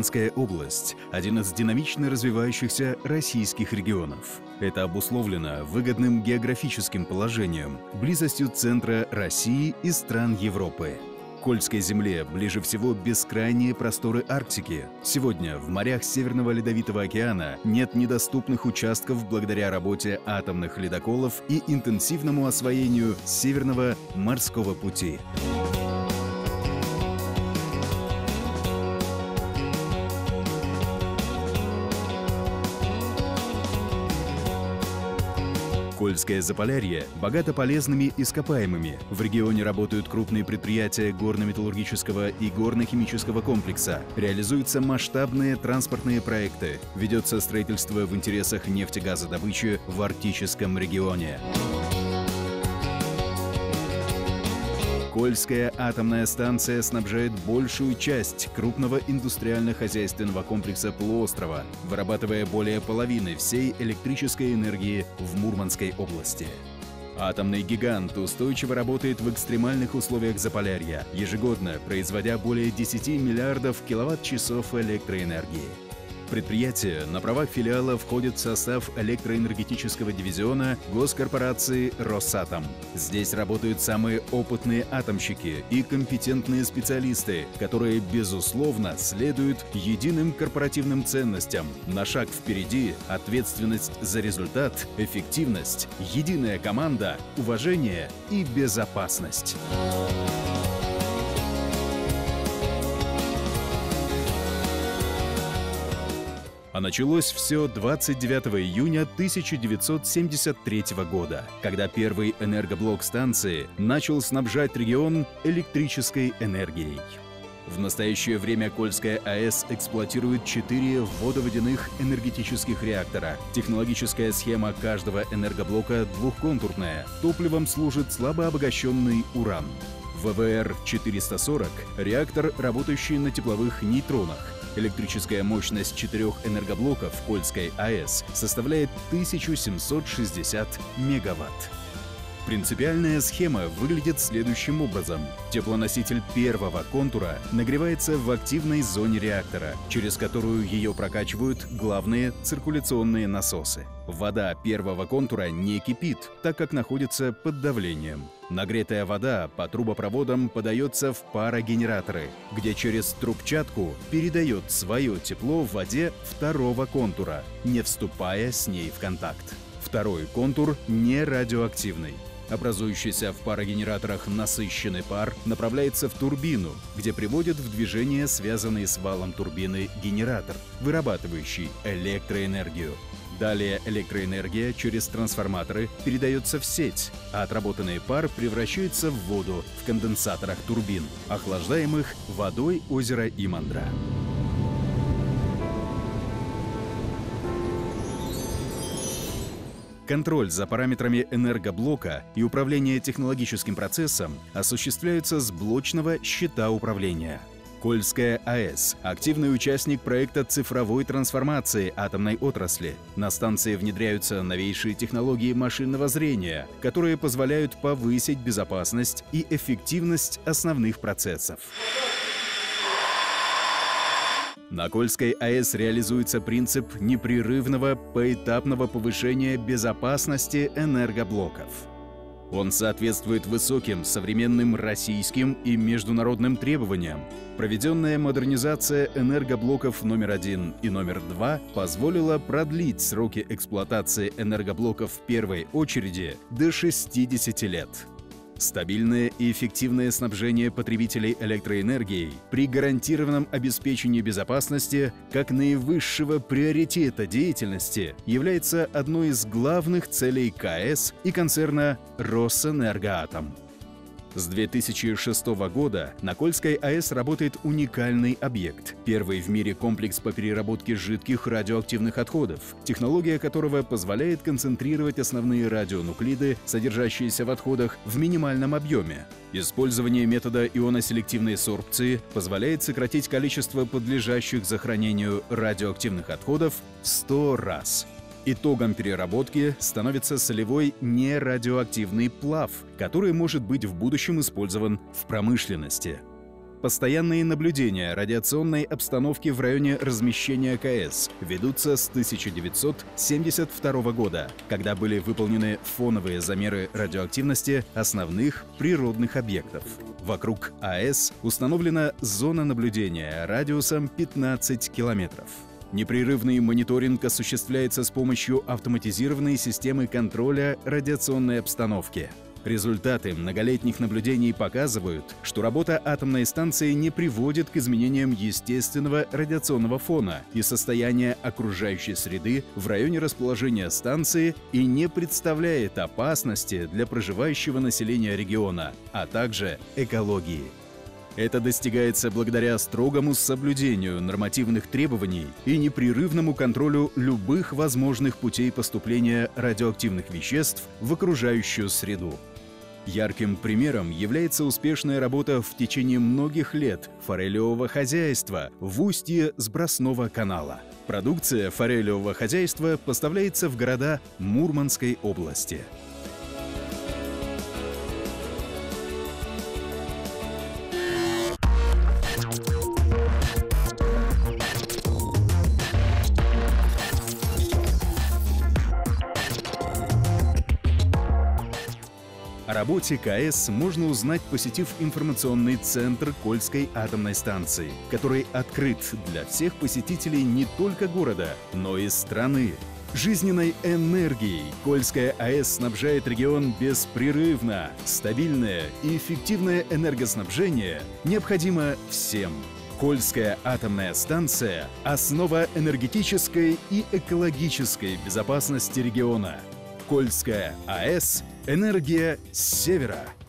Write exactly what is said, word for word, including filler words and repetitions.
Кольская область – один из динамично развивающихся российских регионов. Это обусловлено выгодным географическим положением, близостью центра России и стран Европы. Кольской земле ближе всего бескрайние просторы Арктики. Сегодня в морях Северного Ледовитого океана нет недоступных участков благодаря работе атомных ледоколов и интенсивному освоению Северного морского пути. Кольское Заполярье богато полезными ископаемыми. В регионе работают крупные предприятия горно-металлургического и горно-химического комплекса. Реализуются масштабные транспортные проекты. Ведется строительство в интересах нефтегазодобычи в арктическом регионе. Кольская атомная станция снабжает большую часть крупного индустриально-хозяйственного комплекса полуострова, вырабатывая более половины всей электрической энергии в Мурманской области. Атомный гигант устойчиво работает в экстремальных условиях Заполярья, ежегодно производя более десяти миллиардов киловатт-часов электроэнергии. Предприятие на правах филиала входит в состав электроэнергетического дивизиона госкорпорации «Росатом». Здесь работают самые опытные атомщики и компетентные специалисты, которые, безусловно, следуют единым корпоративным ценностям. На шаг впереди – ответственность за результат, эффективность, единая команда, уважение и безопасность. А началось все двадцать девятого июня тысяча девятьсот семьдесят третьего года, когда первый энергоблок станции начал снабжать регион электрической энергией. В настоящее время Кольская АЭС эксплуатирует четыре водоводяных энергетических реактора. Технологическая схема каждого энергоблока двухконтурная. Топливом служит слабообогащенный уран. вэ вэ эр четыреста сорок – реактор, работающий на тепловых нейтронах. Электрическая мощность четырех энергоблоков Кольской АЭС составляет тысячу семьсот шестьдесят мегаватт. Принципиальная схема выглядит следующим образом. Теплоноситель первого контура нагревается в активной зоне реактора, через которую ее прокачивают главные циркуляционные насосы. Вода первого контура не кипит, так как находится под давлением. Нагретая вода по трубопроводам подается в парогенераторы, где через трубчатку передает свое тепло в воде второго контура, не вступая с ней в контакт. Второй контур не радиоактивный. Образующийся в парогенераторах насыщенный пар направляется в турбину, где приводит в движение связанный с валом турбины генератор, вырабатывающий электроэнергию. Далее электроэнергия через трансформаторы передается в сеть, а отработанный пар превращается в воду в конденсаторах турбин, охлаждаемых водой озера Имандра. Контроль за параметрами энергоблока и управление технологическим процессом осуществляются с блочного щита управления. Кольская АЭС – активный участник проекта цифровой трансформации атомной отрасли. На станции внедряются новейшие технологии машинного зрения, которые позволяют повысить безопасность и эффективность основных процессов. На Кольской АЭС реализуется принцип непрерывного поэтапного повышения безопасности энергоблоков. Он соответствует высоким современным российским и международным требованиям. Проведенная модернизация энергоблоков номер один и номер два позволила продлить сроки эксплуатации энергоблоков в первой очереди до шестидесяти лет. Стабильное и эффективное снабжение потребителей электроэнергией при гарантированном обеспечении безопасности как наивысшего приоритета деятельности является одной из главных целей КАЭС и концерна «Росэнергоатом». С две тысячи шестого года на Кольской АЭС работает уникальный объект – первый в мире комплекс по переработке жидких радиоактивных отходов, технология которого позволяет концентрировать основные радионуклиды, содержащиеся в отходах, в минимальном объеме. Использование метода ионоселективной сорбции позволяет сократить количество подлежащих захоронению радиоактивных отходов в сто раз. Итогом переработки становится солевой нерадиоактивный плав, который может быть в будущем использован в промышленности. Постоянные наблюдения радиационной обстановки в районе размещения КС ведутся с тысяча девятьсот семьдесят второго года, когда были выполнены фоновые замеры радиоактивности основных природных объектов. Вокруг АЭС установлена зона наблюдения радиусом пятнадцать километров. Непрерывный мониторинг осуществляется с помощью автоматизированной системы контроля радиационной обстановки. Результаты многолетних наблюдений показывают, что работа атомной станции не приводит к изменениям естественного радиационного фона и состояния окружающей среды в районе расположения станции и не представляет опасности для проживающего населения региона, а также экологии. Это достигается благодаря строгому соблюдению нормативных требований и непрерывному контролю любых возможных путей поступления радиоактивных веществ в окружающую среду. Ярким примером является успешная работа в течение многих лет форелевого хозяйства в устье Сбросного канала. Продукция форелевого хозяйства поставляется в города Мурманской области. О работе КАЭС можно узнать, посетив информационный центр Кольской атомной станции, который открыт для всех посетителей не только города, но и страны. Жизненной энергией Кольская АЭС снабжает регион беспрерывно. Стабильное и эффективное энергоснабжение необходимо всем. Кольская атомная станция – основа энергетической и экологической безопасности региона. Кольская АЭС – энергия с севера.